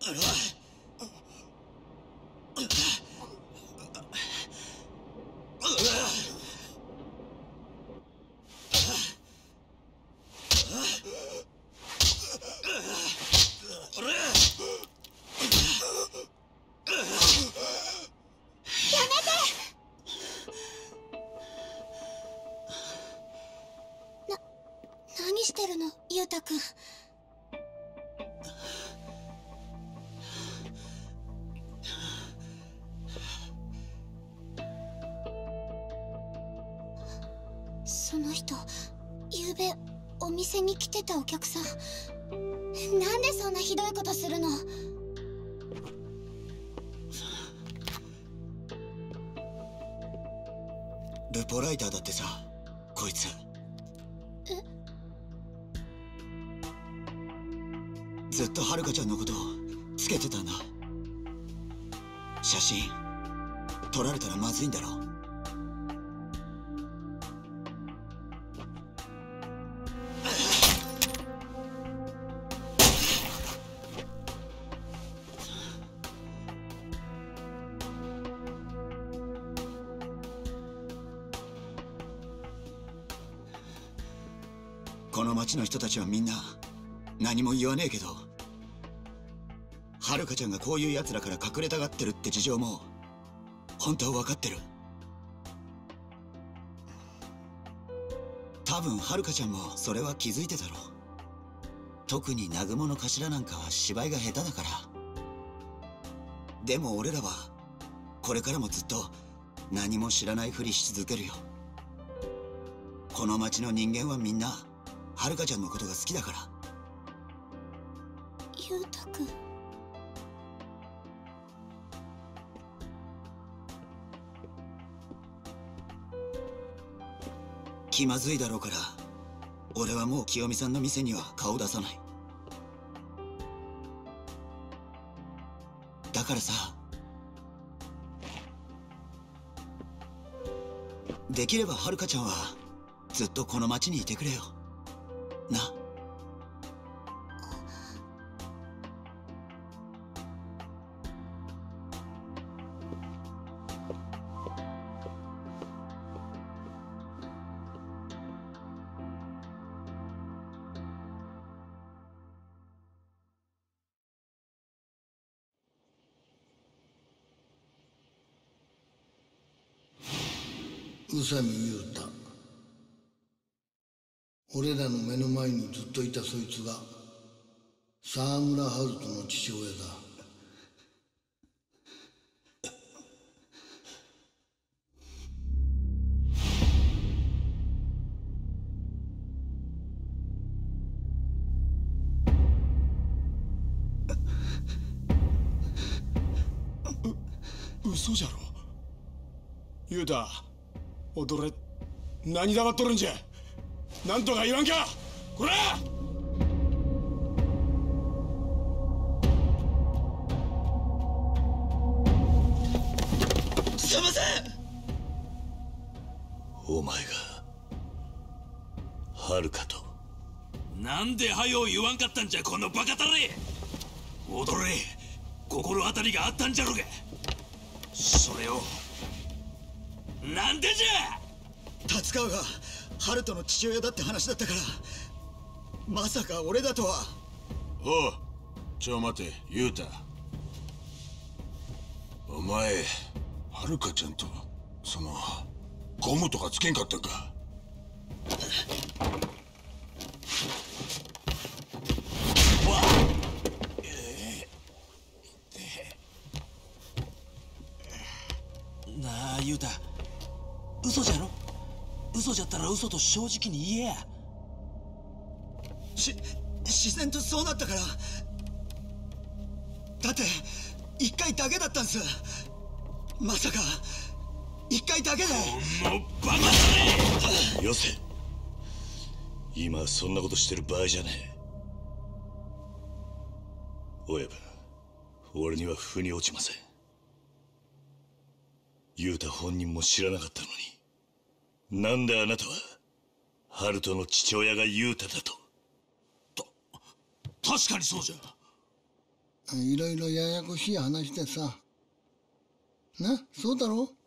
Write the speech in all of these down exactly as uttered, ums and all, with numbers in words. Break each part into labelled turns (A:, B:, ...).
A: 何してるの、ゆうたくん。その人、ゆうべお店に来てたお客さん。なんでそんなひどいことするの？
B: ルポライターだってさ、こいつ。
A: え？
B: ずっとはるかちゃんのことをつけてたんだ。写真撮られたらまずいんだろ。この町の人たちはみんな何も言わねえけど、はるかちゃんがこういう奴らから隠れたがってるって事情も本当は分かってる。多分はるかちゃんもそれは気づいてたろう。特に南雲の頭なんかは芝居が下手だから。でも俺らはこれからもずっと何も知らないふりし続けるよ。この町の人間はみんなはるかちゃんのことが好きだから。
A: ゆうたくん。
B: 気まずいだろうから、俺はもう清美さんの店には顔出さない。だからさ、できればはるかちゃんはずっとこの町にいてくれよな。
C: 宇佐美雄太、俺らの目の前にずっといたそいつが沢村春人の父親だ。
D: う嘘じゃろ。雄太、踊れ。何黙っとるんじゃ。なんとか言わんか、こら！
B: すいません。
E: お前が遥と。
F: なんではよ言わんかったんじゃ、このバカタレ。踊れ、心当たりがあったんじゃろが。それをなんでじゃ。
B: 達川が春人の父親だって話だったから、まさか俺だとは。
D: おう、ちょ待て雄太、お前はるかちゃんとそのゴムとかつけんかったんか。
F: なあ雄太、嘘じゃろ。嘘じゃったら嘘と正直に言えや。
B: し自然とそうなったから。だって一回だけだったんす。まさか一回だけで。
F: このバカだね。
E: よせ、今はそんなことしてる場合じゃねえ。親分、俺には腑に落ちません。雄太本人も知らなかったのに、なんであなたは春人の父親が雄太だと。
F: 確かにそうじゃ。
C: いろいろややこしい話でさ。な、そうだろ？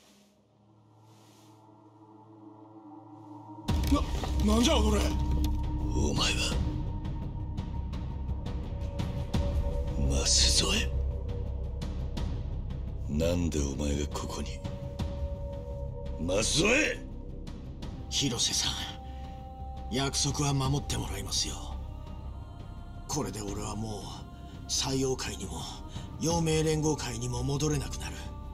D: な、なんじゃ踊れ。
E: お前は舛添。なんでお前がここに。舛添。
F: 広瀬さん、約束は守ってもらいますよ。これで俺はもう採用会にも陽明連合会にも戻れなくなる。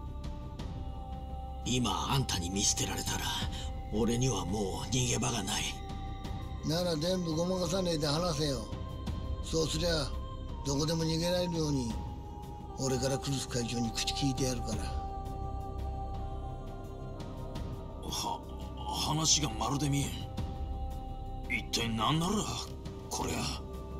F: 今あんたに見捨てられたら俺にはもう逃げ場がない。
C: なら全部ごまかさねえで話せよ。そうすりゃどこでも逃げられるように俺からクルス会長に口聞いてやるから。
F: は話がまるで見えん。一体何ならこりゃ。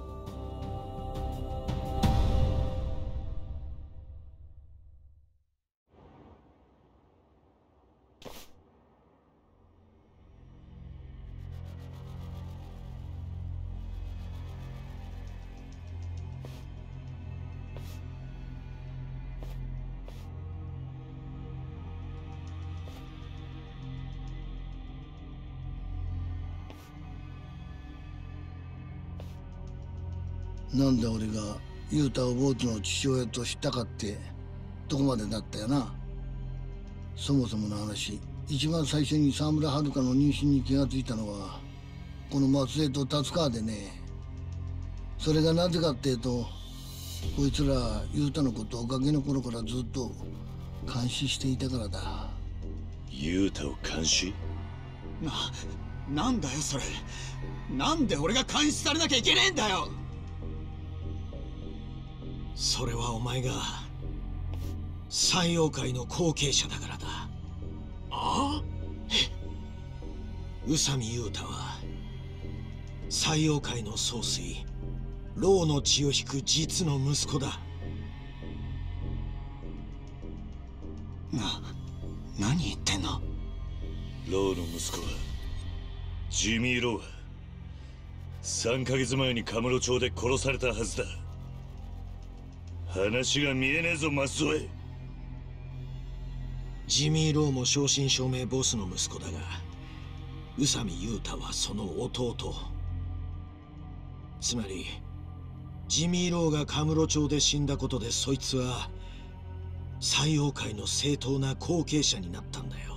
C: なんで俺が雄太をボートの父親と知ったかってとこまでだったよな。そもそもの話、一番最初に沢村遥の妊娠に気がついたのはこの松江と達川でね。それがなぜかっていうと、こいつら雄太のことをガキの頃からずっと監視していたからだ。
E: 雄太を監視？
B: な、なんだよそれ。なんで俺が監視されなきゃいけねえんだよ。
F: それはお前が採用会の後継者だからだ。ああ？宇佐美雄太は採用会の総帥老の血を引く実の息子だ。
B: な、何言ってんの？
E: 老の息子はジミー・ローはさんかげつまえにカムロ町で殺されたはずだ。話が見えねえぞ舛添。
F: ジミー・ローも正真正銘ボスの息子だが、宇佐美雄太はその弟。つまりジミー・ローがカムロ町で死んだことで、そいつは採用会の正当な後継者になったんだよ。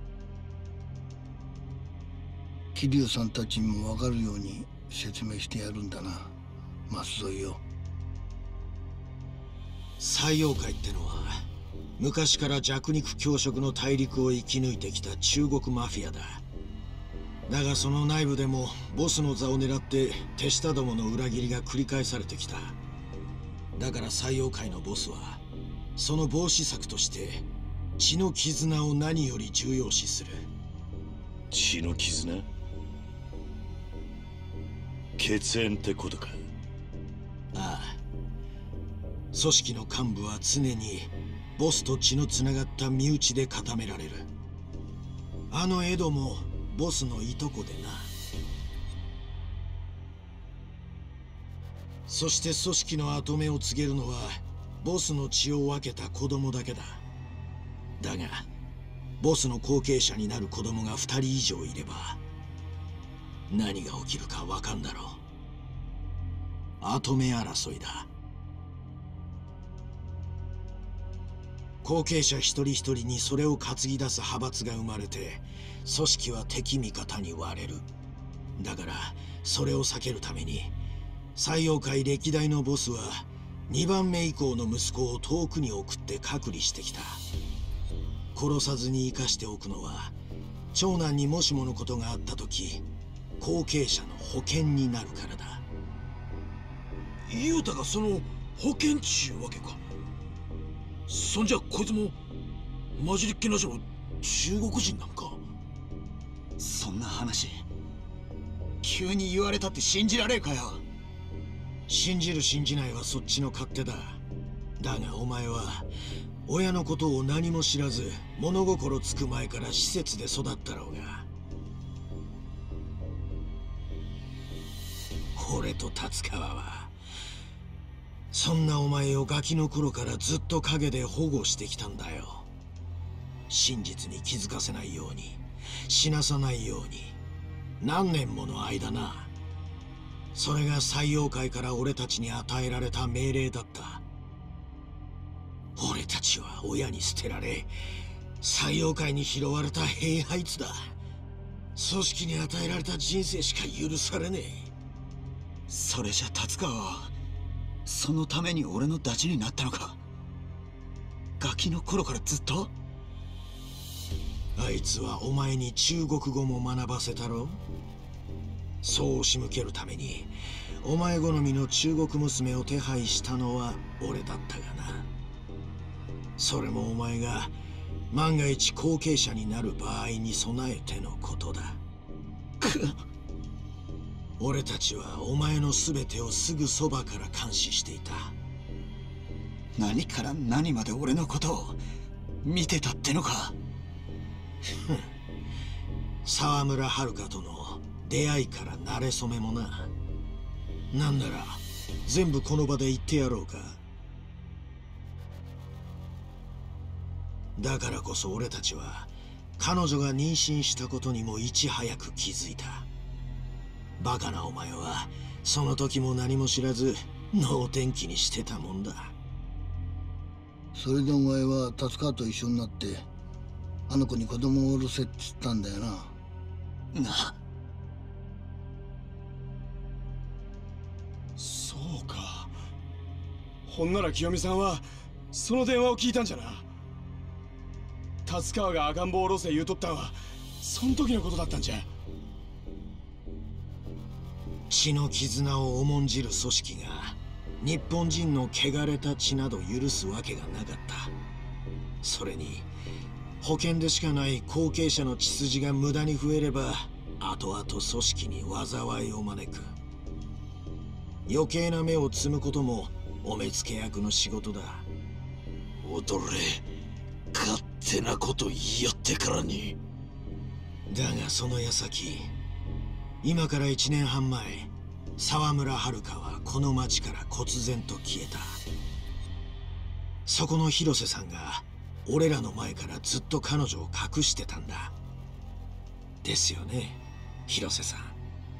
C: 桐生さんたちにも分かるように説明してやるんだな、舛添よ。
F: 採用会ってのは昔から弱肉強食の大陸を生き抜いてきた中国マフィアだ。だがその内部でもボスの座を狙って手下どもの裏切りが繰り返されてきた。だから採用会のボスはその防止策として血の絆を何より重要視する。
E: 血の絆？血縁ってことか？
F: ああ。組織の幹部は常にボスと血のつながった身内で固められる。あのエドもボスのいとこでな。そして組織の跡目を告げるのはボスの血を分けた子供だけだ。だがボスの後継者になる子供がふたり以上いれば何が起きるか分かんだろう。跡目争いだ。後継者一人一人にそれを担ぎ出す派閥が生まれて、組織は敵味方に割れる。だからそれを避けるために採用会歴代のボスはにばんめ以降の息子を遠くに送って隔離してきた。殺さずに生かしておくのは長男にもしものことがあった時後継者の保険になるからだ。雄太がその保険っちゅうわけか。そんじゃこいつも混じりっ気なしの中国人なんか。
B: そんな話急に言われたって信じられるかよ。
F: 信じる信じないはそっちの勝手だ。だがお前は親のことを何も知らず物心つく前から施設で育ったろうが。俺と達川は
G: そんなお前をガキの頃からずっと陰で保護してきたんだよ。真実に気づかせないように、死なさないように、何年もの間な。それが採用会から俺たちに与えられた命令だった。俺たちは親に捨てられ、採用会に拾われた兵ハイツだ。組織に与えられた人生しか許されねえ。
B: それじゃ達川はそのために俺のダチになったのか。ガキの頃からずっと。
G: あいつはお前に中国語も学ばせたろ。そう仕向けるためにお前好みの中国娘を手配したのは俺だったがな。それもお前が万が一後継者になる場合に備えてのことだ。俺たちはお前の全てをすぐそばから監視していた。
B: 何から何まで俺のことを見てたってのか。
G: 沢村遥との出会いから馴れ初めもな。なんなら全部この場で言ってやろうか。だからこそ俺たちは彼女が妊娠したことにもいち早く気づいた。バカなお前はその時も何も知らず能天気にしてたもんだ。
C: それでお前は達川と一緒になってあの子に子供を下ろせって言ったんだよな。
B: な。
D: そうか。ほんなら清美さんはその電話を聞いたんじゃな。達川が赤ん坊を下ろせ言うとったんはその時のことだったんじゃ。
G: 血の絆を重んじる組織が日本人の汚れた血など許すわけがなかった。それに保険でしかない後継者の血筋が無駄に増えれば後々組織に災いを招く。余計な目を摘むこともお目付け役の仕事だ。
F: 踊れ、勝手なこと言いよってからに。
G: だがその矢先、今から一年半前、沢村遥はこの町から忽然と消えた。そこの広瀬さんが俺らの前からずっと彼女を隠してたんだ。ですよね、広瀬さん。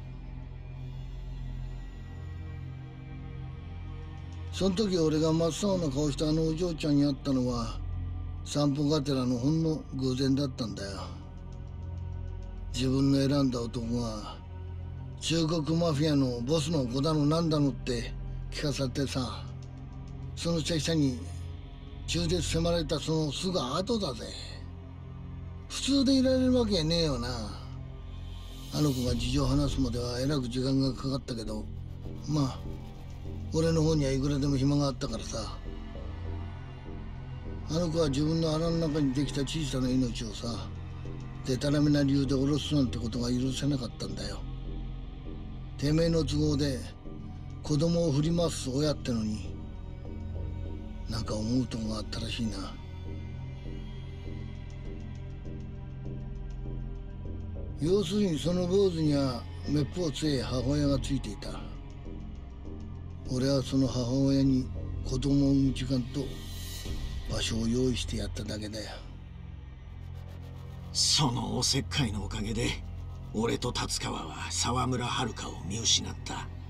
C: その時俺が真っ青な顔したあのお嬢ちゃんに会ったのは散歩がてらのほんの偶然だったんだよ。自分の選んだ男が中国マフィアのボスの子だのなんだのって聞かされてさ、その拙者に中絶迫られたそのすぐ後だぜ。普通でいられるわけねえよな。あの子が事情を話すまではえらく時間がかかったけど、まあ俺の方にはいくらでも暇があったからさ。あの子は自分の腹の中にできた小さな命をさ、でたらめな理由で下ろすなんてことが許せなかったんだよ。てめえの都合で子供を振り回す親ってのになんか思うとこがあったらしいな。要するにその坊主にはめっぽう強い母親がついていた。俺はその母親に子供を産む時間と場所を用意してやっただけだよ。
G: そのおせっかいのおかげで俺と達川は沢村遥を見失った。だが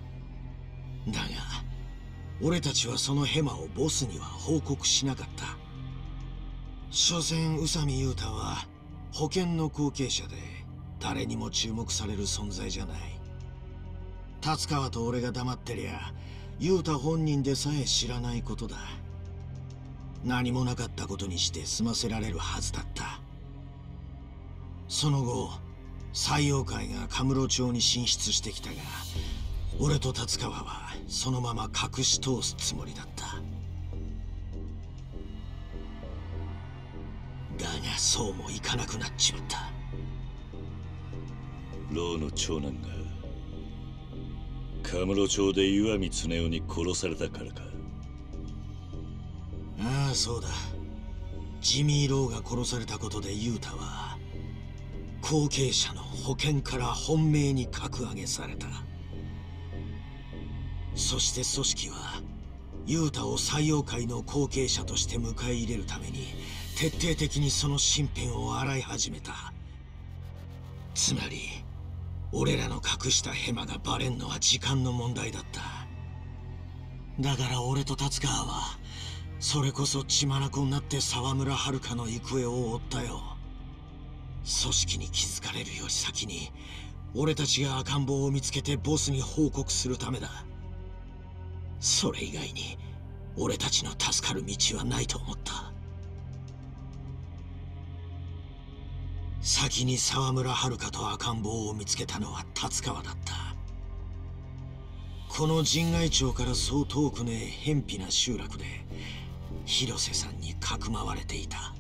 G: 俺たちはそのヘマをボスには報告しなかった。所詮宇佐美雄太は保険の後継者で誰にも注目される存在じゃない。達川と俺が黙ってりゃ雄太本人でさえ知らないことだ。何もなかったことにして済ませられるはずだった。その後採用会がカムロ町に進出してきたが、俺と達川はそのまま隠し通すつもりだった。だがそうもいかなくなっちまった。
E: 老の長男がカムロ町で岩見恒夫に殺されたからか。
G: ああそうだ。ジミー・ローが殺されたことでユータは後継者の保険から本命に格上げされた。そして組織はユータを採用会の後継者として迎え入れるために徹底的にその身辺を洗い始めた。つまり俺らの隠したヘマがバレんのは時間の問題だった。だから俺と達川はそれこそ血眼になって沢村遥の行方を追ったよ。組織に気づかれるより先に俺たちが赤ん坊を見つけてボスに報告するためだ。それ以外に俺たちの助かる道はないと思った。先に沢村遥と赤ん坊を見つけたのは達川だった。この神外町からそう遠くねえ偏僻な集落で広瀬さんにかくまわれていた。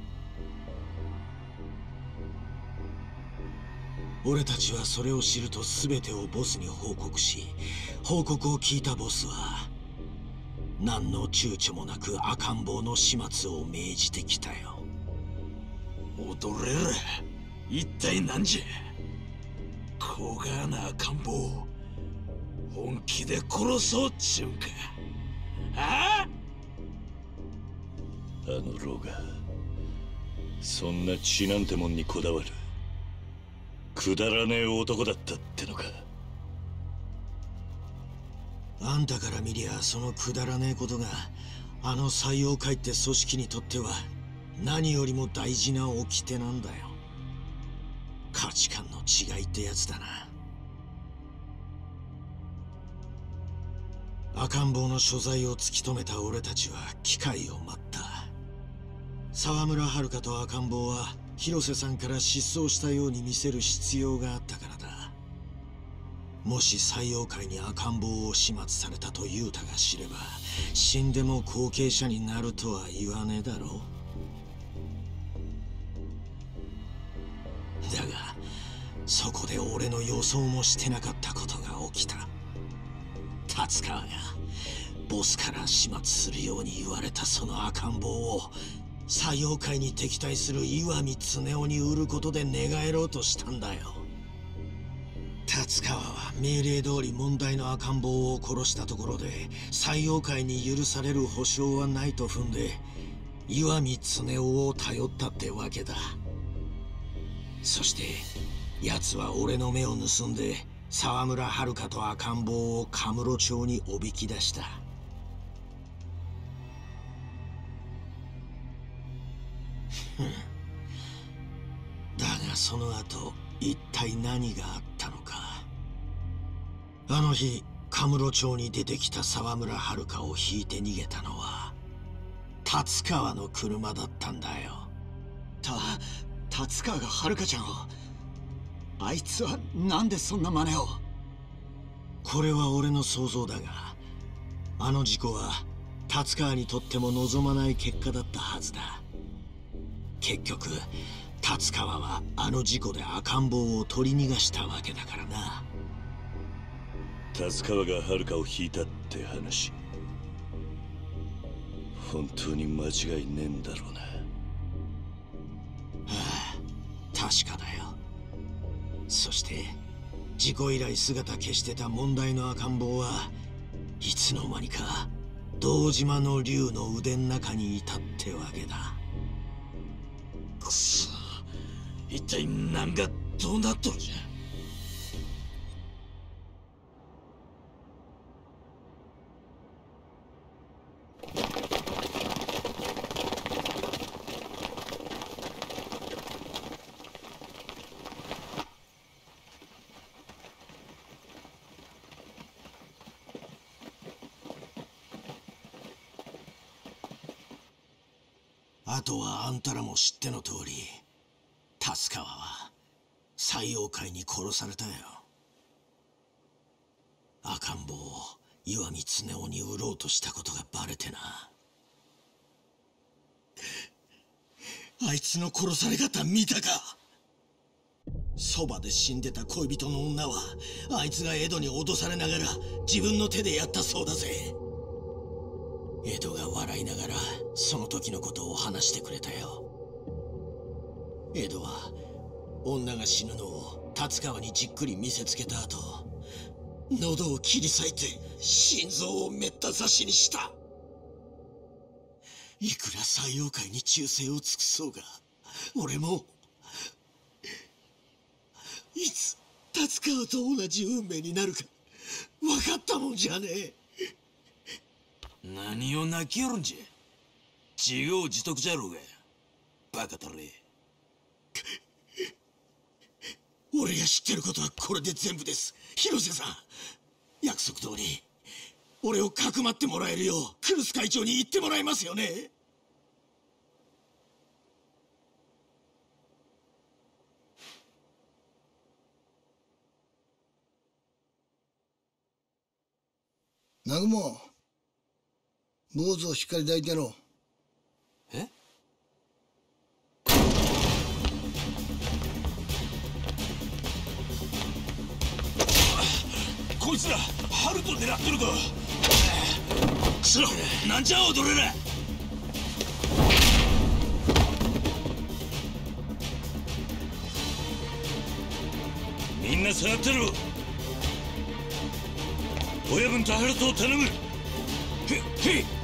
G: 俺たちはそれを知ると全てをボスに報告し、報告を聞いたボスは何の躊躇もなく赤ん坊の始末を命じてきたよ。
F: 踊れら一体何じゃ。小柄な赤ん坊を本気で殺そうっちゅうんか。ああ、あの老がそんな血なんてもんにこだわるくだらねえ男だったってのか。
G: あんたから見りゃそのくだらねえことがあの採用会って組織にとっては何よりも大事な掟なんだよ。価値観の違いってやつだな。赤ん坊の所在を突き止めた俺たちは機会を待った。沢村遥と赤ん坊は広瀬さんから失踪したように見せる必要があったからだ。もし採用会に赤ん坊を始末されたと雄太が知れば、死んでも後継者になるとは言わねえだろう。だがそこで俺の予想もしてなかったことが起きた。達川がボスから始末するように言われたその赤ん坊を採用会に敵対する岩見恒夫に売ることで寝返ろうとしたんだよ。達川は命令通り問題の赤ん坊を殺したところで採用会に許される保証はないと踏んで岩見恒夫を頼ったってわけだ。そして奴は俺の目を盗んで沢村遥と赤ん坊をカムロ町におびき出した。だがその後一体何があったのか。あの日カムロ町に出てきた沢村遥を引いて逃げたのは達川の車だったんだよ。
B: た達川が遥ちゃんを。あいつはなんでそんな真似を。
G: これは俺の想像だが、あの事故は達川にとっても望まない結果だったはずだ。結局達川はあの事故で赤ん坊を取り逃がしたわけだからな。
E: 達川が遥を引いたって話、本当に間違いねえんだろうな。は
G: あ、確かだよ。そして事故以来姿消してた問題の赤ん坊はいつの間にか堂島の竜の腕の中にいたってわけだ。
F: くそ、一体何がどうなっとるじゃ。
G: あとはあんたらも知っての通り、達川は採用会に殺されたよ。赤ん坊を岩見恒夫に売ろうとしたことがバレてな。あいつの殺され方見たか。そばで死んでた恋人の女はあいつが江戸に脅されながら自分の手でやったそうだぜ。江戸が笑いながらその時のことを話してくれたよ。江戸は女が死ぬのを達川にじっくり見せつけた後、喉を切り裂いて心臓をめった刺しにした。 いくら西洋界に忠誠を尽くそうが、俺もいつ達川と同じ運命になるか分かったもんじゃねえ。
F: 何を泣きよるんじゃ。自業自得じゃろうが、バカたれ。
G: 俺が知ってることはこれで全部です。広瀬さん、約束通り俺をかくまってもらえるようクルス会長に言ってもらえますよね。
C: 南雲、坊主をしっかり抱いてやろう。
F: え？こいつらハルト狙ってるか。くそ、なんじゃ踊れら。みんな下がってろ。親分とハルトを頼む。へへい。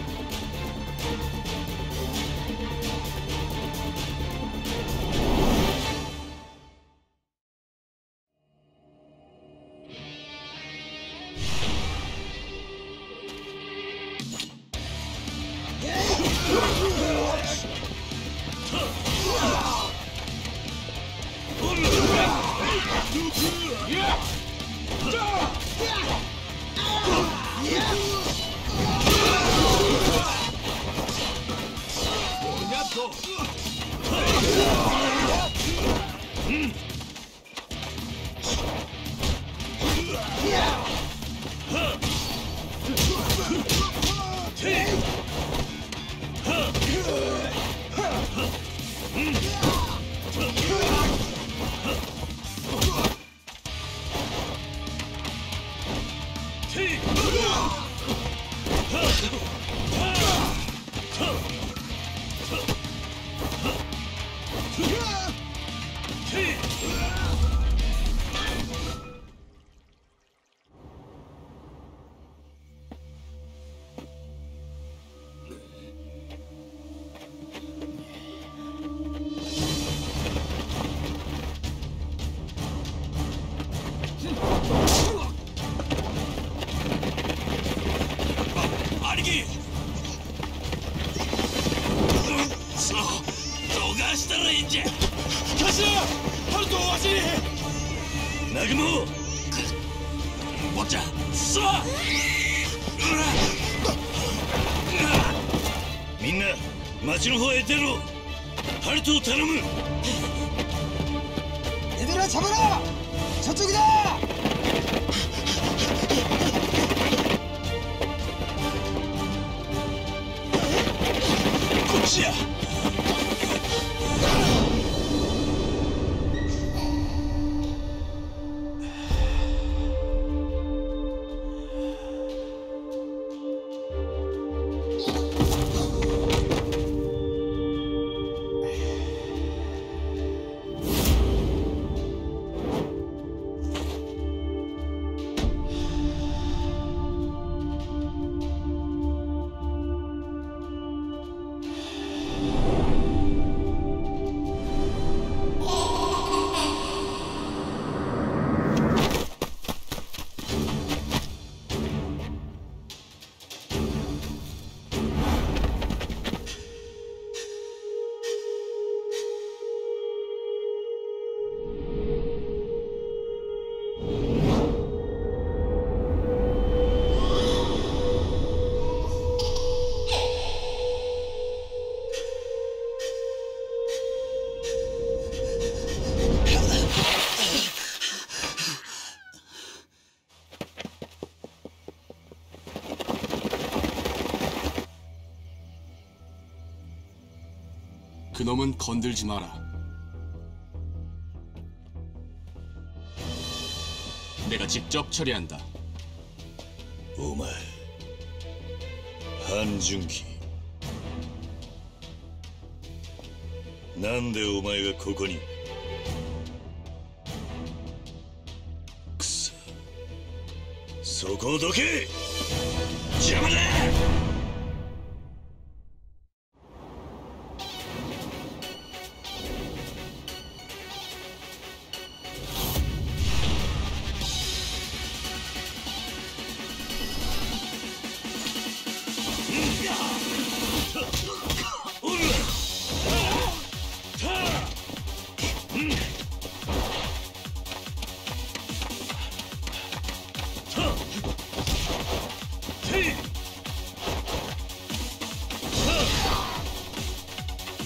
F: 町の方へ出ろ。ハルトを頼む。
H: エデラチャブラ直撃だ。
F: こっちや。
D: 그놈은 건들지 마라. 내가 직접 처리한다.
E: お前、半純喜。なんでお前がここに。くそ、そこをどけ。邪魔だ。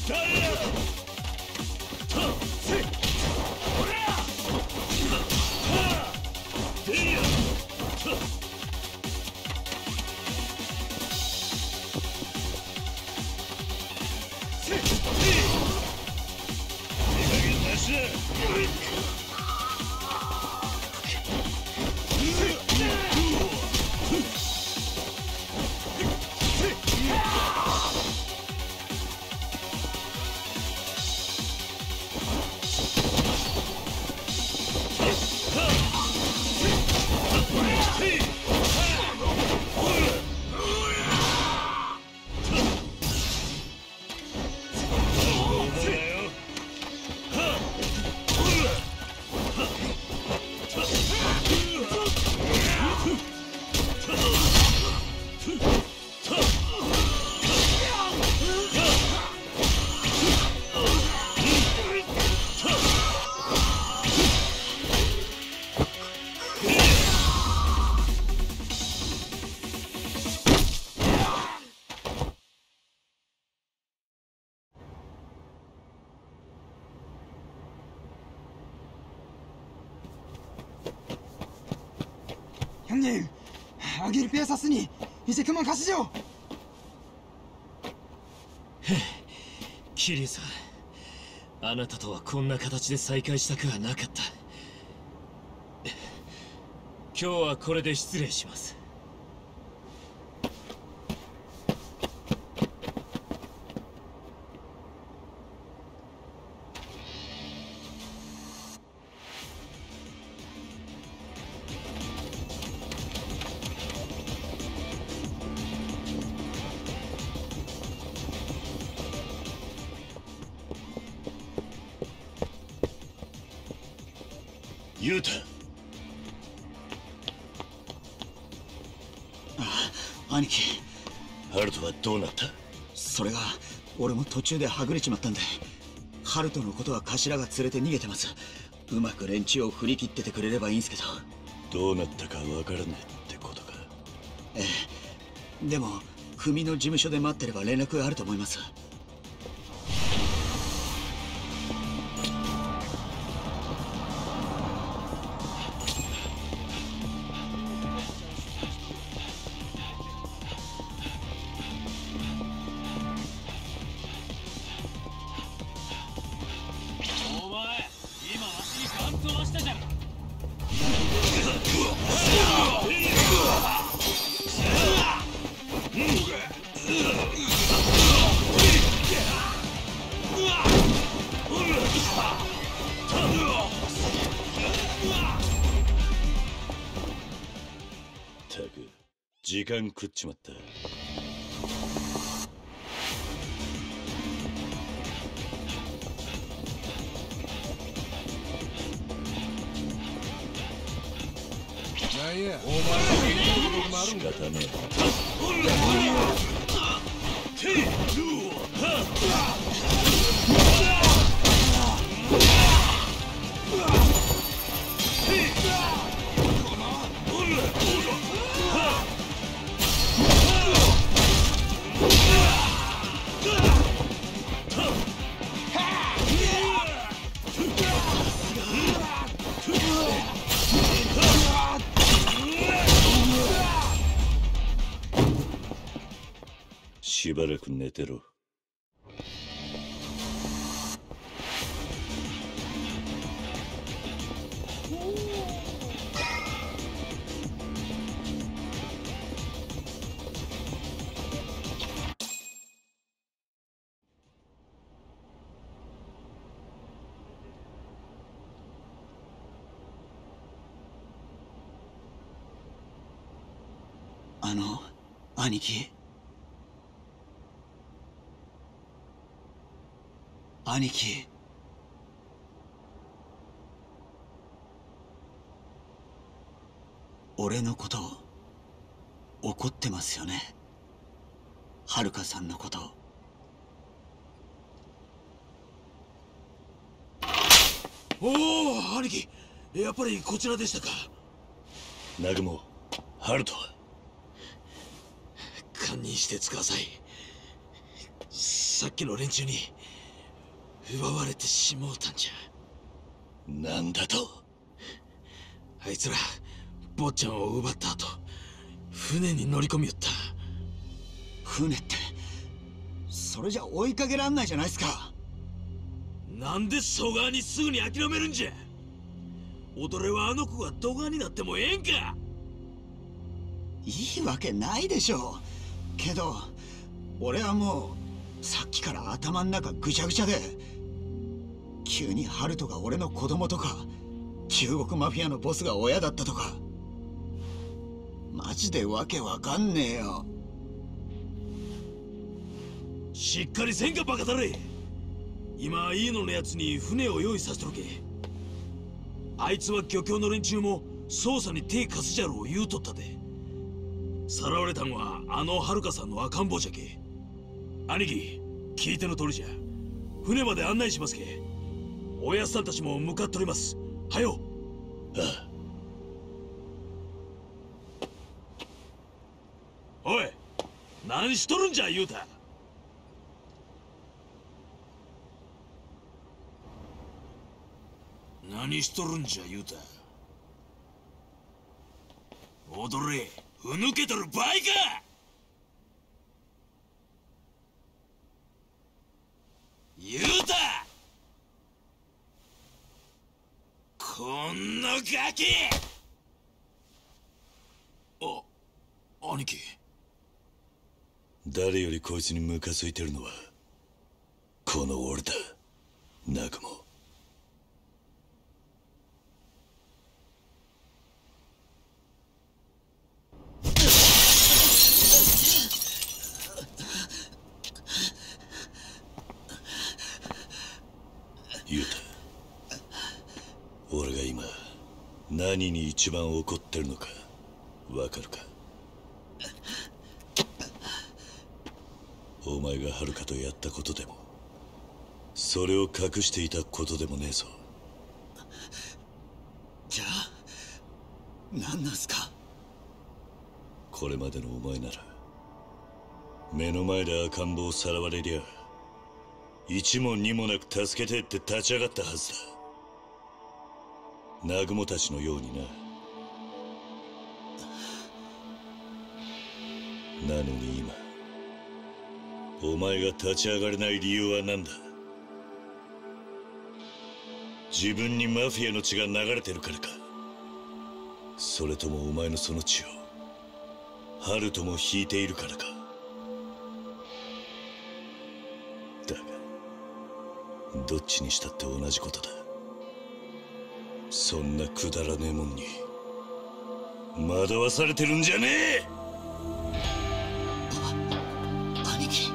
H: 형님, 아기를 빼앗았으니 이제 그만 가시죠.
F: キリュウさん、あなたとはこんな形で再会したくはなかった。今日はこれで失礼します。
E: ユウタ。
B: ああ、兄貴。
E: ハルトはどうなった？
B: それが俺も途中ではぐれちまったんで、ハルトのことは頭が連れて逃げてます。うまく連中を振り切っててくれればいいんすけど。
E: どうなったかわからねえってことか。
B: ええ、でも組の事務所で待ってれば連絡があると思います。
E: ったく時間食っちまった。
H: なんや、お前の
E: 仕方ねしばらく寝てろ。
B: あの兄貴、兄貴、俺のこと怒ってますよね。はるかさんのこと。
G: おお、兄貴、やっぱりこちらでしたか。
E: 南雲、ハルトは
G: 堪忍してください。さっきの連中に奪われてしもうたんじゃ。
E: なんだと？
G: あいつら坊ちゃんを奪った後、船に乗り込みよった。
B: 船ってそれじゃ追いかけらんないじゃないですか。
F: なんで蘇我にすぐに諦めるんじゃ。踊れはあの子がどがになってもええんか。
B: いいわけないでしょう。けど俺はもうさっきから頭ん中ぐちゃぐちゃで、急にハルトが俺の子供とか、中国マフィアのボスが親だったとか、マジでわけわかんねえよ。
F: しっかりせんかバカだれ。今いいののやつに船を用意させとるけ。あいつは漁協の連中も捜査に手貸すじゃろう言うとったで。さらわれたんはあのはるかさんの赤ん坊じゃけ。兄貴、聞いての通りじゃ。船まで案内しますけ。おやっさんたちも向かっております。はよ。
E: あ
F: あ。おい、何しとるんじゃ言うた。何しとるんじゃ言うた。踊れ、ふぬけとる場合か。言うた。こんなガキ。あ、兄貴。
E: 誰よりこいつにムカついてるのはこの俺だ、南雲。ユウタ、俺が今何に一番怒ってるのかわかるか？お前がはるかとやったことでも、それを隠していたことでもねえぞ。
B: じゃあ何なんすか？
E: これまでのお前なら目の前で赤ん坊をさらわれりゃ一問二もなく助けてって立ち上がったはずだ。南雲たちのようにな。なのに今お前が立ち上がれない理由は何だ？自分にマフィアの血が流れてるからか？それともお前のその血をハルトも引いているからか？だがどっちにしたって同じことだ。そんなくだらねえもんに惑わされてるんじゃねえ。
B: 兄貴、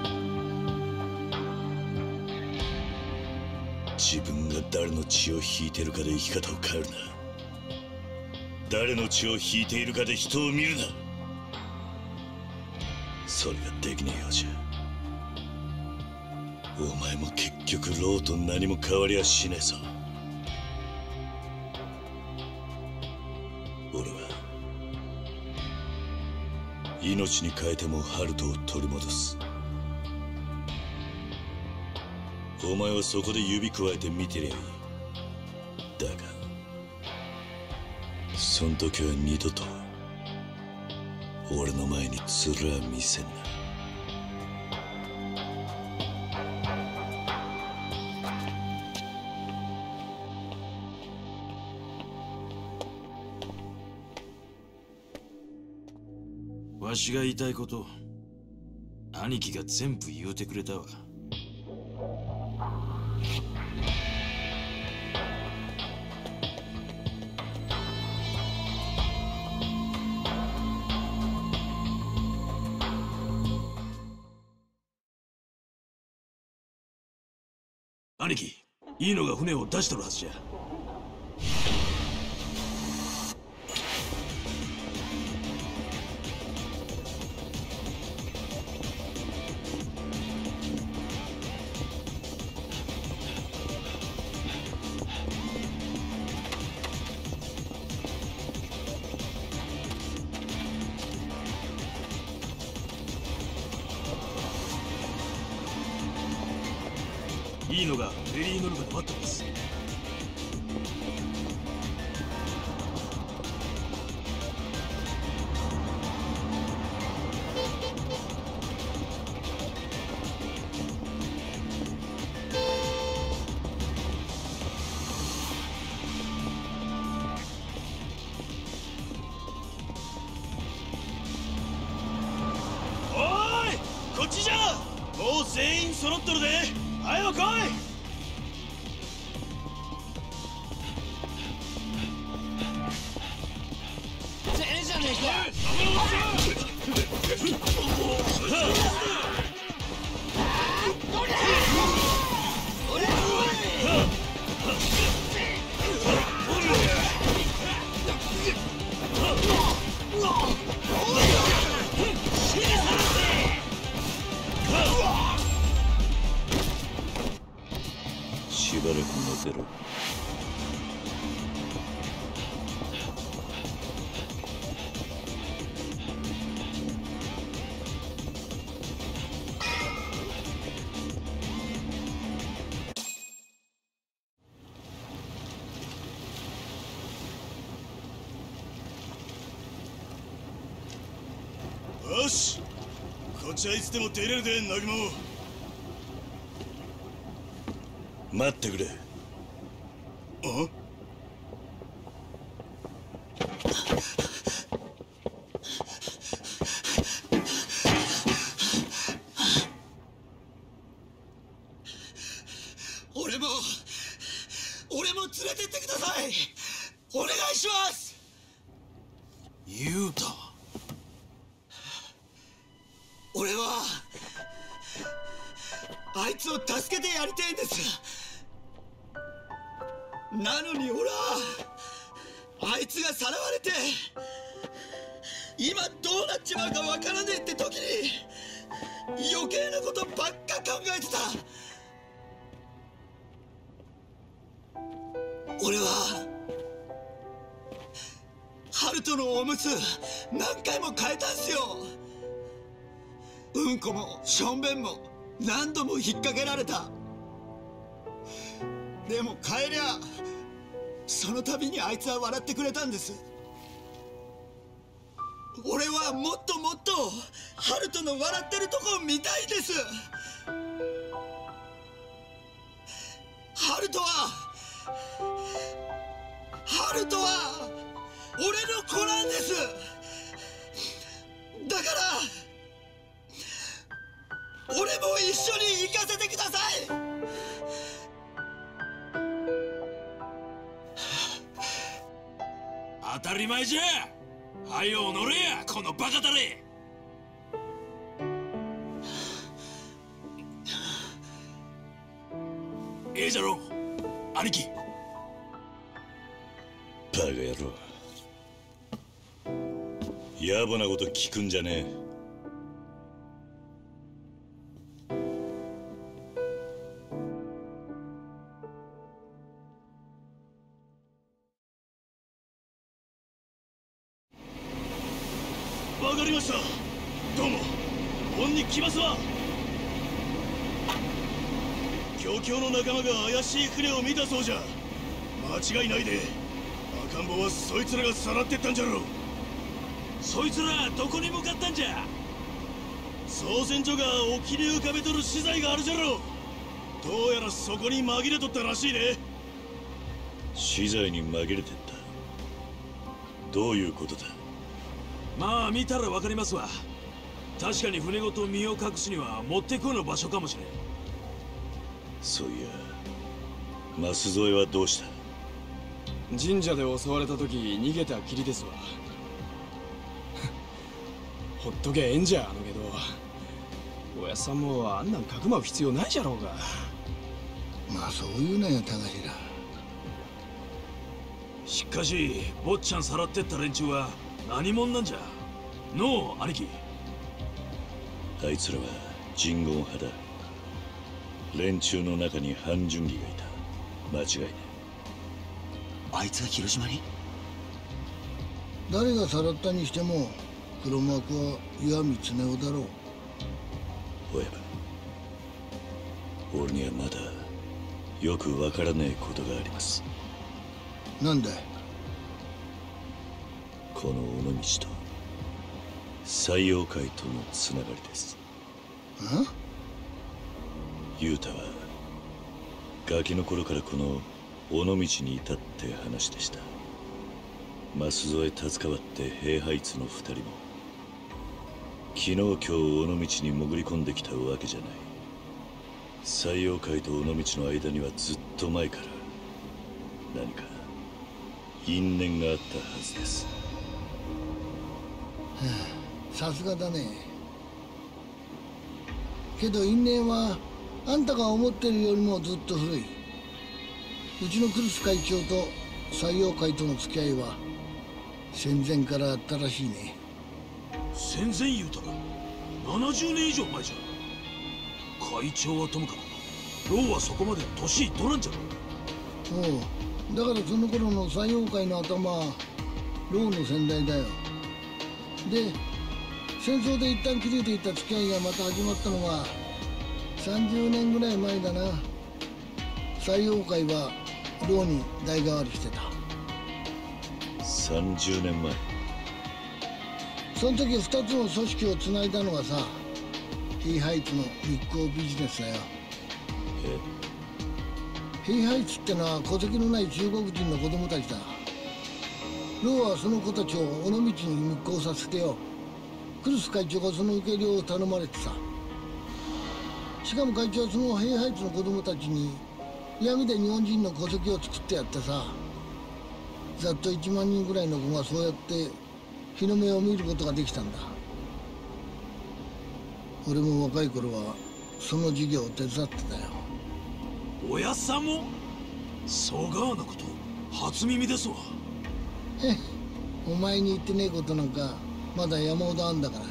E: 自分が誰の血を引いてるかで生き方を変えるな。誰の血を引いているかで人を見るな。それができねえようじゃお前も結局ローと何も変わりはしねえぞ。俺は命に変えてもハルトを取り戻す。お前はそこで指くわえて見てりゃいい。だがそん時は二度と俺の前に面は見せんな。
F: わしが言いたいこと兄貴が全部言うてくれたわ。兄貴、いいのが船を出しとるはずじゃ。 いいのがフェリー乗るかで待ってます。
E: こっちじゃ。もう全員揃っとるで。はよ来い。
G: てえじゃねえか。
E: しばらく寝てろ。よし、こっちはいつでも出れるで、ナギモ。待ってくれ。あ？
B: 俺も俺も連れてってください。お願いします。
G: ユウタ、
B: 俺はあいつを助けてやりてえんです。なのに俺はあいつがさらわれて今どうなっちまうかわからねえって時に余計なことばっか考えてた。俺はハルトのおむつ何回も変えたんすよ。うんこもしょんべんも何度も引っ掛けられた。でも変えりゃその度にあいつは笑ってくれたんです。俺はもっともっとハルトの笑ってるとこ見たいです。ハルトはハルトは俺の子なんです。だから俺も一緒に行かせてください。
F: 当たり前じゃ。はよ乗れや、このバカだれ。ええじゃろ兄貴。
E: バカ野郎、野暮なこと聞くんじゃねえ。わかりました。どうも恩に来ますわ。漁協の仲間が怪しい船を見たそうじゃ。間違いないで。赤ん坊はそいつらがさらってったんじゃろう。
F: そいつらどこに向かったんじゃ。
E: 操船所が沖に浮かべとる資材があるじゃろう。どうやらそこに紛れとったらしいで。資材に紛れてった。どういうことだ。
F: まあ見たらわかりますわ。確かに船ごと身を隠すにはもってこいの場所かもしれん。
E: そういや、舛添はどうした。
D: 神社で襲われた時逃げたきりですわ。ほっとけええんじゃあのけど、おやっさんもあんなんかくまう必要ないじゃろうが。
C: まあそういうなよ高頭。
F: しかし坊ちゃんさらってった連中は何者なんじゃ。のう兄貴。
E: あいつらは人言派だ。連中の中に半純義がいた。間違いない。
B: あいつが広島に。
C: 誰がさらったにしても黒幕は岩見恒夫だろう。
E: 親分、俺にはまだよくわからねえことがあります。
C: なんだい？
E: この尾道と西洋界とのつながりです。
C: ん？
E: 雄太はガキの頃からこの尾道にいたって話でした。舛添達川って兵ハイツの二人も昨日今日尾道に潜り込んできたわけじゃない。西洋界と尾道の間にはずっと前から何か因縁があったはずです。
C: さすがだね。けど因縁はあんたが思ってるよりもずっと古い。うちのクルス会長と西洋会との付き合いは戦前からあったらしいね。
F: 戦前言うたらななじゅうねん以上前じゃん。会長はともかくローはそこまで年いっとらんじゃろ。
C: おう、だからその頃の西洋会の頭はローの先代だよ。で戦争で一旦切れていった付き合いがまた始まったのがさんじゅうねんぐらい前だな。西洋会はローに代替わりしてた。
E: さんじゅうねんまえ。
C: その時ふたつの組織をつないだのがさ、ヘイハイツの密航ビジネスだよ。
E: え？
C: ヘイハイツってのは戸籍のない中国人の子供たちだ。ローはその子たちを尾道に密航させてよ。クルス会長がその受け入れを頼まれてさ。しかも会長はそのヘイハイツの子供たちに闇で日本人の戸籍を作ってやってさ、ざっといちまんにんぐらいの子がそうやって日の目を見ることができたんだ。俺も若い頃はその事業を手伝ってたよ。
F: おやっさんもそがわなこと初耳ですわ。
C: へお前に言ってねえことなんかまだ山ほどあんだから。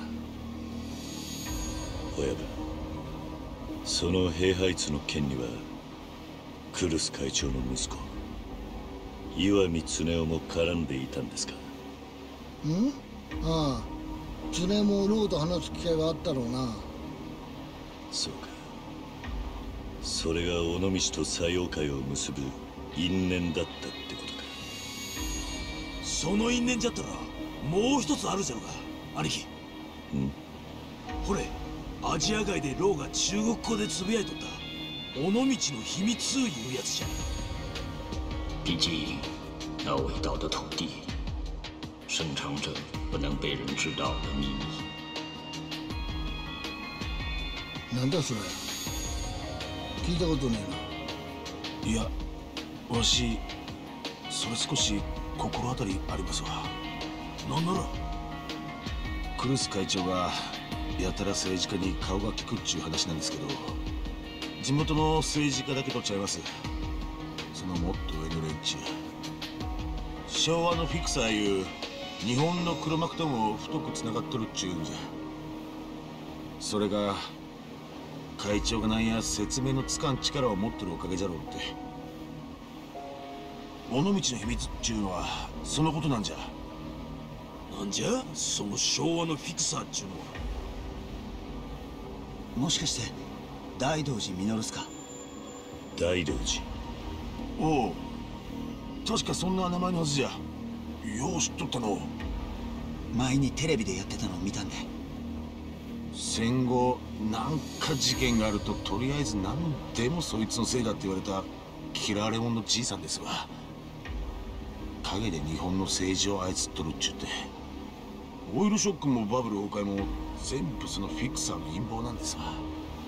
E: 親分、その兵ハイツの件にはクルス会長の息子岩見恒夫も絡んでいたんですか？
C: ん？ああ、常もローと話す機会はあったろうな。
E: そうか。それが尾道と西洋会を結ぶ因縁だったってことか。
F: その因縁じゃったらもう一つあるじゃろが兄貴。
E: ん？
F: ほれ、アジア外でローが中国語でつぶやいとった尾道の秘密いうやつじゃ。
I: 毕竟那伟大的土地深藏着不能被人知道的秘密。
C: なんだそれ、聞いたことね
G: えな。いや、わしそれ少し心当たりありますわ。
F: なんなら
G: クルス会長がやたら政治家に顔が利くっちゅう話なんですけど、地元の政治家だけとちゃいます。そのもっと上の連中、昭和のフィクサーいう日本の黒幕とも太くつながっとるっちゅうんじゃ。それが会長がなんや説明のつかん力を持ってるおかげじゃろうって。尾道の秘密っちゅうのはそのことなんじゃ。
F: なんじゃその昭和のフィクサーっちゅうのは。
B: もしかして大道寺実っすか？
E: 大道寺。
G: おう、確かそんな名前のはずじゃ。よう知っとったの。
B: 前にテレビでやってたのを見たんで。
G: 戦後なんか事件があるととりあえず何でもそいつのせいだって言われた嫌われ者のじいさんですわ。陰で日本の政治を操っとるっちゅって、オイルショックもバブル崩壊も全部そのフィクサーの陰謀なんですわ。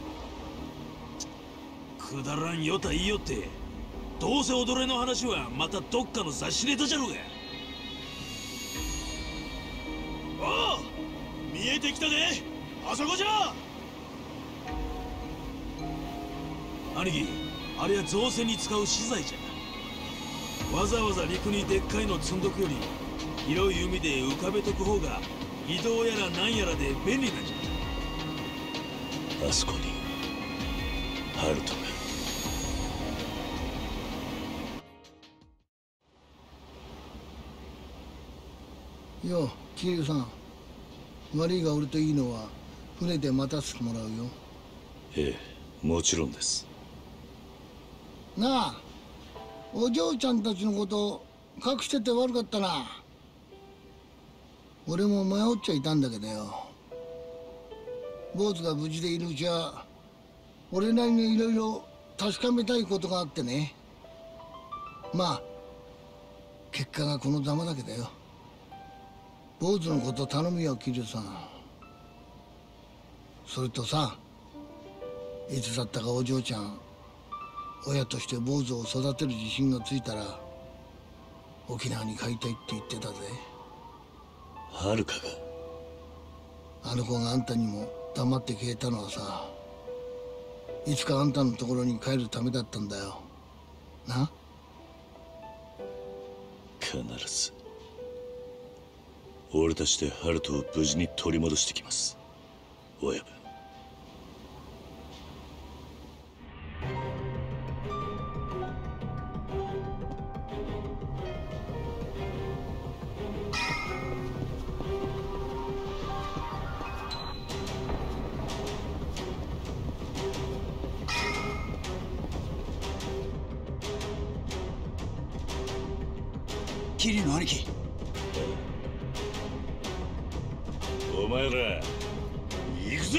F: くだらんよた言いよって、どうせ踊れの話はまたどっかの雑誌ネタじゃろうが。おう、見えてきたで、あそこじゃ。兄貴、あれは造船に使う資材じゃ。わざわざ陸にでっかいの積んどくより広い海で浮かべとく方が移動やらなんやらで便利なんじ
E: ゃ。あそこにハルト
C: え。よう、桐生さん。悪いが俺といいのは船で待たせてもらうよ。
E: ええ、もちろんです。
C: なあ、お嬢ちゃんたちのこと隠してて悪かったな。俺も迷っちゃいたんだけどよ。坊主が無事でいるうちは俺なりにいろいろ確かめたいことがあってね。まあ結果がこのざまだけどよ。坊主のこと頼むよ、キリュウさん。それとさ、いつだったかお嬢ちゃん、親として坊主を育てる自信がついたら沖縄に帰りたいって言ってたぜ。
E: はるか
C: があの子があんたにも黙って消えたのはさ、いつかあんたのところに帰るためだったんだよな。
E: 必ず俺たちでハルトを無事に取り戻してきます、親分。
B: 桐生の兄貴、
E: お前ら行くぞ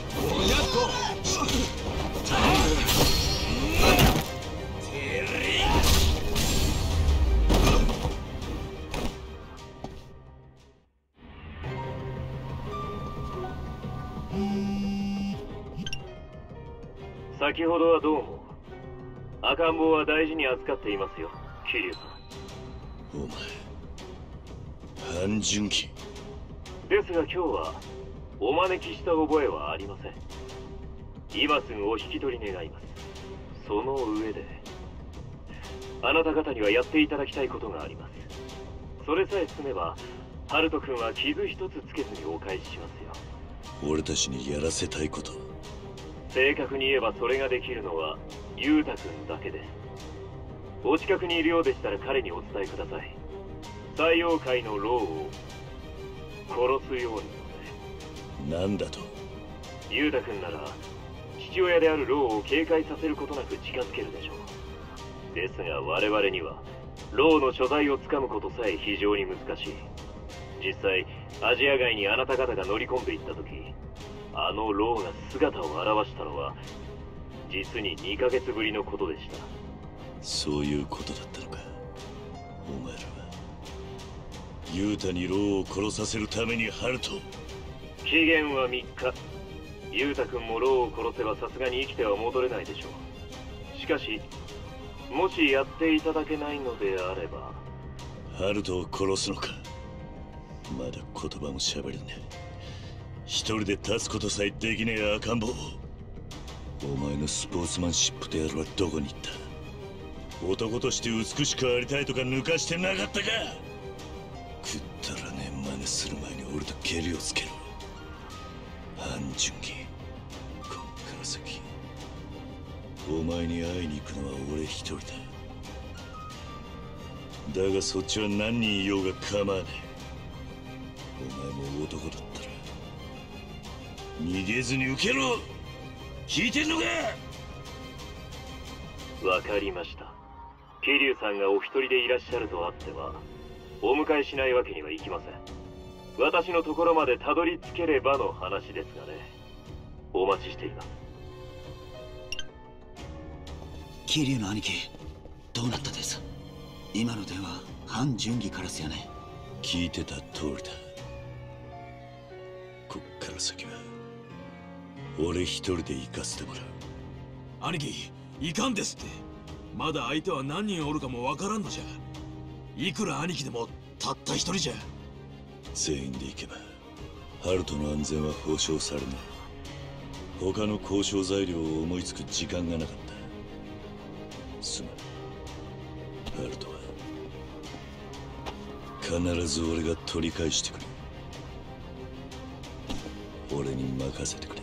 F: テレ
J: 先ほどはどうも。赤ん坊は大事に扱っていますよ、桐生さん。
E: お前半純期
J: ですが今日はお招きした覚えはありません。今すぐお引き取り願います。その上であなた方にはやっていただきたいことがあります。それさえ済めばハルト君は傷一つつけずにお返ししますよ。
E: 俺たちにやらせたいこと。
J: 正確に言えばそれができるのはユウタ君だけです。お近くにいるようでしたら彼にお伝えください。採用界のローを殺すように。
E: なんだと。
J: ユウタ君なら父親であるローを警戒させることなく近づけるでしょう。ですが我々にはローの所在をつかむことさえ非常に難しい。実際アジア街にあなた方が乗り込んでいった時、あのローが姿を現したのは実ににかげつぶりのことでした。
E: そういうことだったのか。お前らはユウタにローを殺させるためにハルト。
J: 期限はみっか。ユウタ君もローを殺せばさすがに生きては戻れないでしょう。しかしもしやっていただけないのであれば。
E: ハルトを殺すのか。まだ言葉も喋れねえ。一人で立つことさえできねえ赤ん坊。お前のスポーツマンシップであるはどこに行った。男として美しくありたいとか抜かしてなかったか。くったらねえ真似する前に俺とケリをつけろ。半純期こっから先お前に会いに行くのは俺一人だ。だがそっちは何人いようが構わねえ。お前も男だったら逃げずに受けろ。聞いてんのか。
J: わかりました。桐生さんがお一人でいらっしゃるとあってはお迎えしないわけにはいきません。私のところまでたどり着ければの話ですがね。お待ちしています。
B: 桐生の兄貴どうなったです。今の電話半純義からっすよね。
E: 聞いてた通りだ。こっから先は俺一人で行かせてもらう。
F: 兄貴いかんですって。まだ相手は何人おるかもわからんのじゃ。いくら兄貴でもたった一人じゃ。
E: 全員で行けばハルトの安全は保証されない。他の交渉材料を思いつく時間がなかった。すまん。ハルトは必ず俺が取り返してくる。俺に任せてくれ。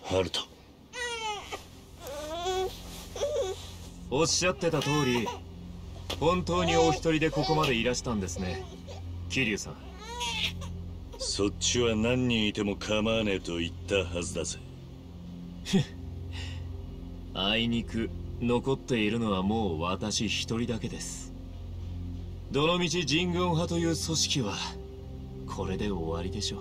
E: ハルト。
K: おっしゃってた通り、本当にお一人でここまでいらしたんですね、桐生さん。
E: そっちは何人いても構わねえと言ったはずだぜ。
K: あいにく残っているのはもう私一人だけです。どのみち人軍派という組織はこれで終わりでしょう。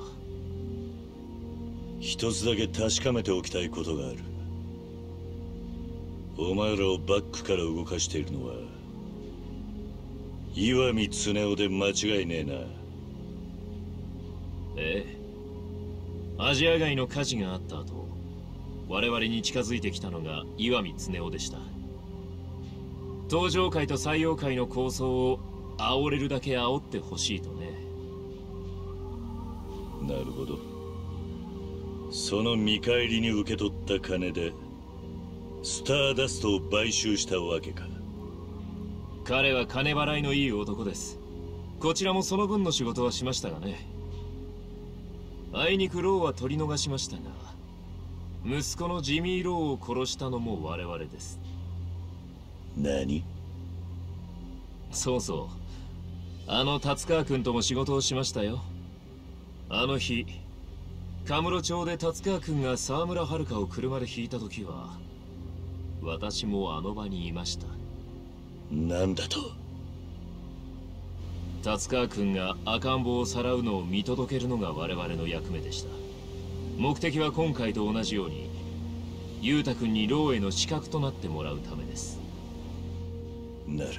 E: 一つだけ確かめておきたいことがある。お前らをバックから動かしているのは石見恒夫で間違いねえな。
K: ええ、アジア街の火事があった後、我々に近づいてきたのが石見恒夫でした。東上会と採用会の構想を煽れるだけ煽ってほしいとね。
E: なるほど。その見返りに受け取った金でスターダストを買収したわけか。
K: 彼は金払いのいい男です。こちらもその分の仕事はしましたがね。あいにくローは取り逃しましたが、息子のジミー・ローを殺したのも我々です。
E: 何？
K: そうそう、あの達川君とも仕事をしましたよ。あの日カムロ町で達川君が沢村遥を車で引いた時は私もあの場にいました。
E: なんだと？
K: 達川君が赤ん坊をさらうのを見届けるのが我々の役目でした。目的は今回と同じように裕太君にローへの刺客となってもらうためです。
E: なら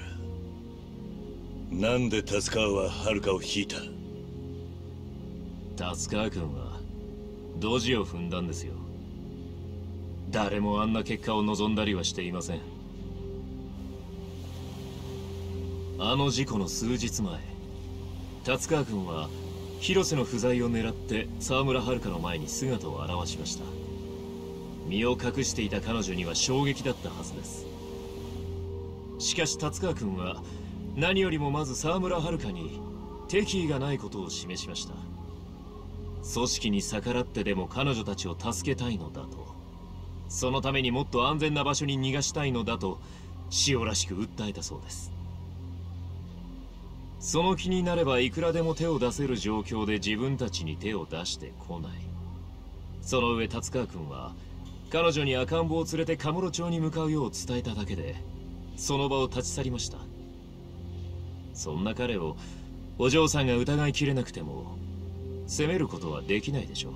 E: なんで達川は遥を引いた？
K: 達川君はドジを踏んだんですよ。誰もあんな結果を望んだりはしていません。あの事故の数日前、達川君は広瀬の不在を狙って沢村遥の前に姿を現しました。身を隠していた彼女には衝撃だったはずです。しかし達川君は何よりもまず沢村遥に敵意がないことを示しました。組織に逆らってでも彼女たちを助けたいのだと、そのためにもっと安全な場所に逃がしたいのだと塩らしく訴えたそうです。その気になればいくらでも手を出せる状況で自分たちに手を出してこない。その上達川君は彼女に赤ん坊を連れてカムロ町に向かうよう伝えただけでその場を立ち去りました。そんな彼をお嬢さんが疑いきれなくても責めることはできないでしょ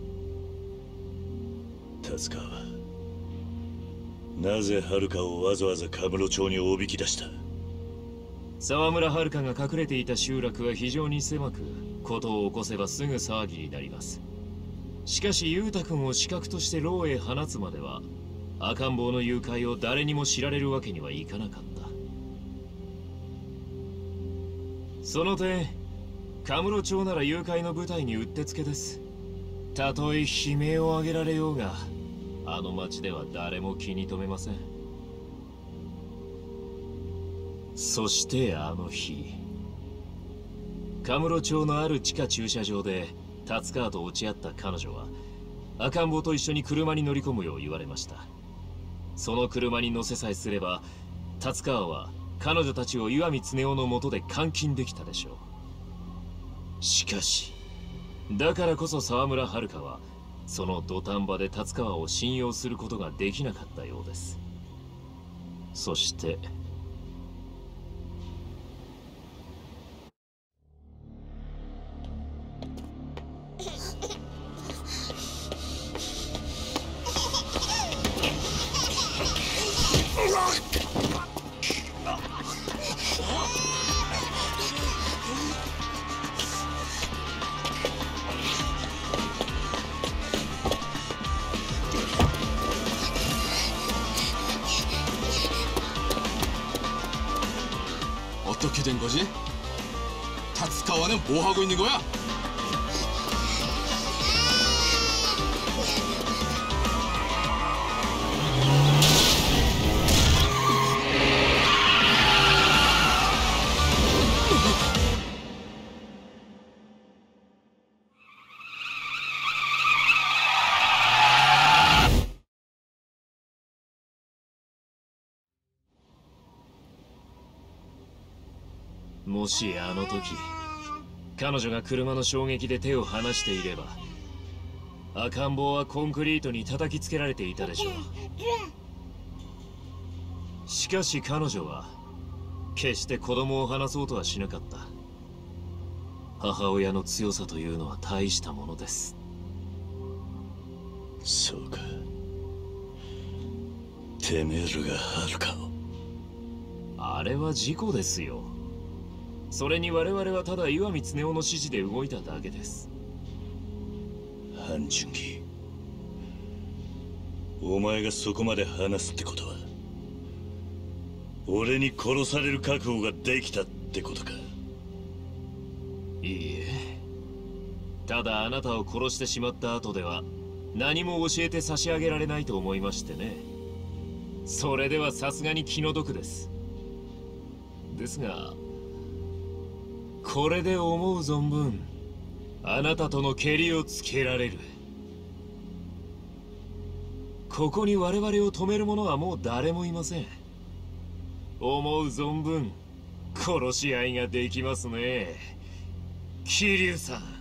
E: う。達川はなぜ遥をわざわざカムロ町におびき出した？
K: 沢村遥が隠れていた集落は非常に狭く、事を起こせばすぐ騒ぎになります。しかし裕太君を刺客として牢へ放つまでは赤ん坊の誘拐を誰にも知られるわけにはいかなかった。その点カムロ町なら誘拐の舞台にうってつけです。たとえ悲鳴を上げられようがあの町では誰も気に留めません。そしてあの日、カムロ町のある地下駐車場で達川と落ち合った彼女は赤ん坊と一緒に車に乗り込むよう言われました。その車に乗せさえすれば達川は彼女たちを石見恒夫の下で監禁できたでしょう。しかしだからこそ沢村遥はその土壇場で達川を信用することができなかったようです。そして
L: 어떻게 된 거지? 타츠카와는 뭐 하고 있는 거야?
K: もしあの時彼女が車の衝撃で手を離していれば、赤ん坊はコンクリートに叩きつけられていたでしょう。しかし彼女は決して子供を離そうとはしなかった。母親の強さというのは大したものです。
E: そうか。てめえらがはるかを。
K: あれは事故ですよ。それに我々はただ岩見恒夫の指示で動いただけです。
E: ハン・ジュンギ、お前がそこまで話すってことは俺に殺される覚悟ができたってことか。
K: いいえ、ただあなたを殺してしまった後では何も教えて差し上げられないと思いましてね。それではさすがに気の毒です。ですがこれで思う存分あなたとのケリをつけられる。ここに我々を止める者はもう誰もいません。思う存分殺し合いができますね、桐生さん。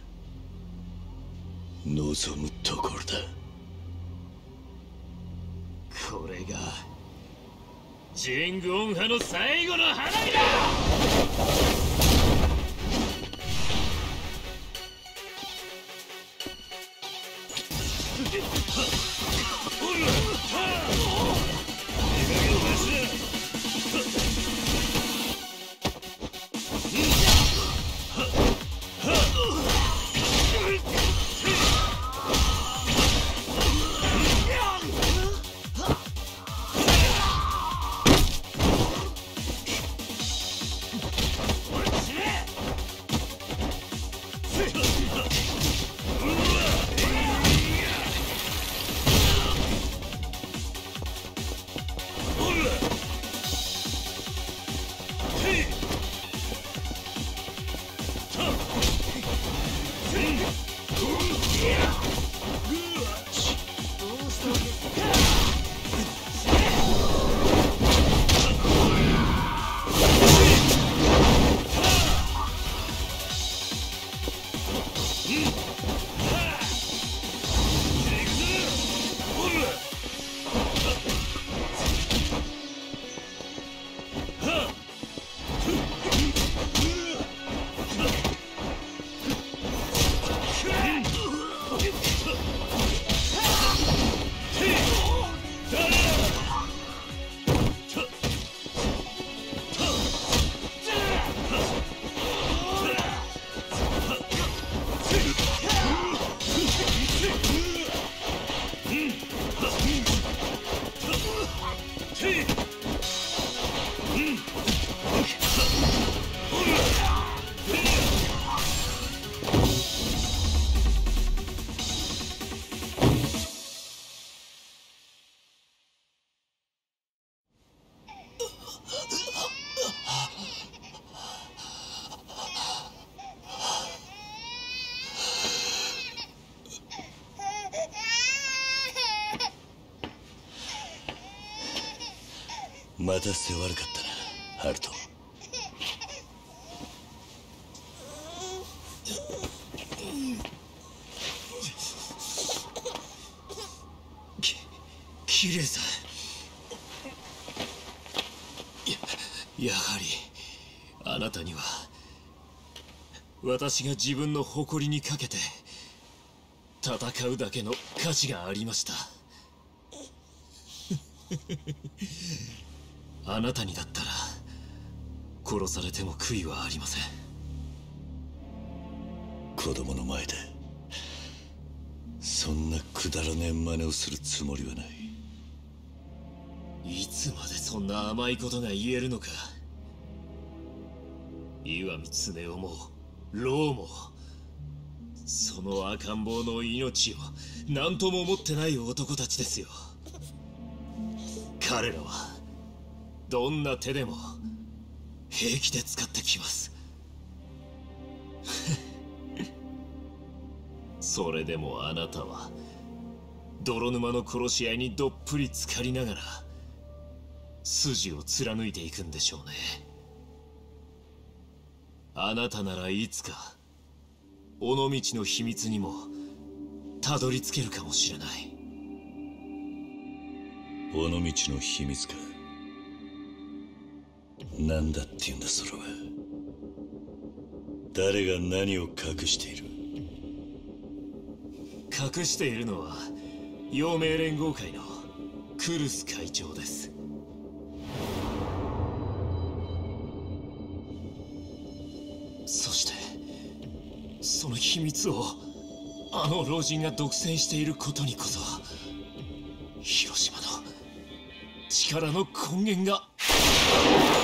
E: 望むところだ。
K: これがジェングオン派の最後の花火だ。
E: 待たせて悪かったな、ハルト。
K: き、桐生さん。や、やはりあなたには私が自分の誇りにかけて戦うだけの価値がありました。あなたにだったら殺されても悔いはありません。
E: 子供の前でそんなくだらねえ真似をするつもりはない。
K: いつまでそんな甘いことが言えるのか。岩見恒夫もローもその赤ん坊の命を何とも思ってない男たちですよ。彼らはどんな手でも平気で使ってきます。それでもあなたは泥沼の殺し合いにどっぷり浸かりながら筋を貫いていくんでしょうね。 あなたならいつか尾道の秘密にもたどり着けるかもしれない。
E: 尾道の秘密か。何だって言うんだそれは。誰が何を隠している？
K: 隠しているのは陽明連合会のクルス会長です。そしてその秘密をあの老人が独占していることにこそ広島の力の根源が